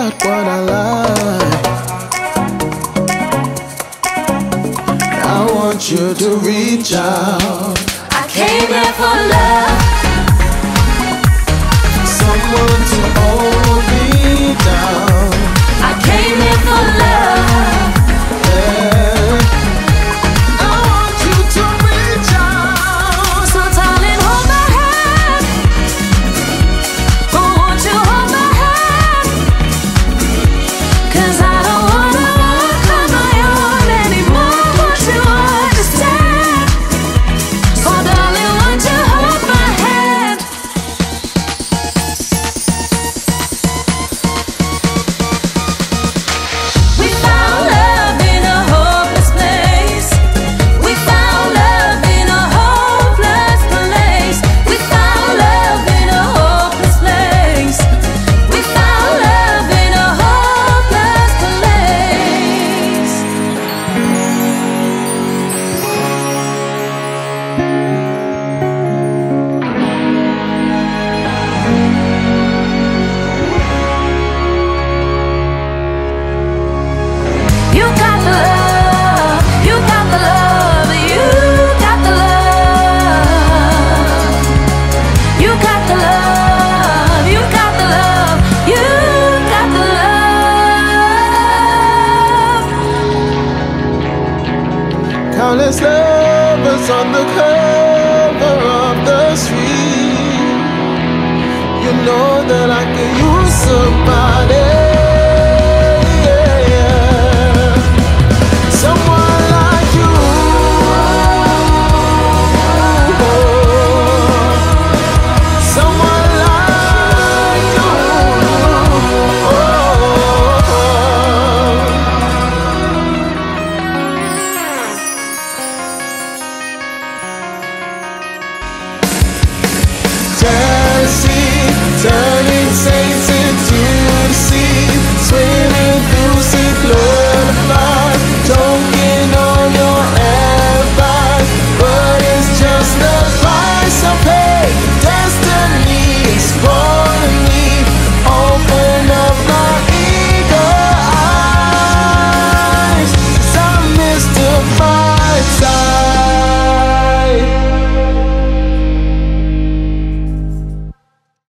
got what I like. I want you to reach out. I came here for love, someone to hold me down. I came here for love, yeah. I want you to reach out. so darling, hold my hand. Oh, won't you hold my hand? 'Cause I don't wanna walk on my own anymore. Won't you understand? Oh darling, won't you hold my hand? We found love in a hopeless place. We found love in a hopeless place. We found love in a hopeless place. We found love in a hopeless place. You got the love, you got the love, you got the love. You got the love, you got the love, you got the love. Countless lovers on the cover of the street. You know that I can use somebody.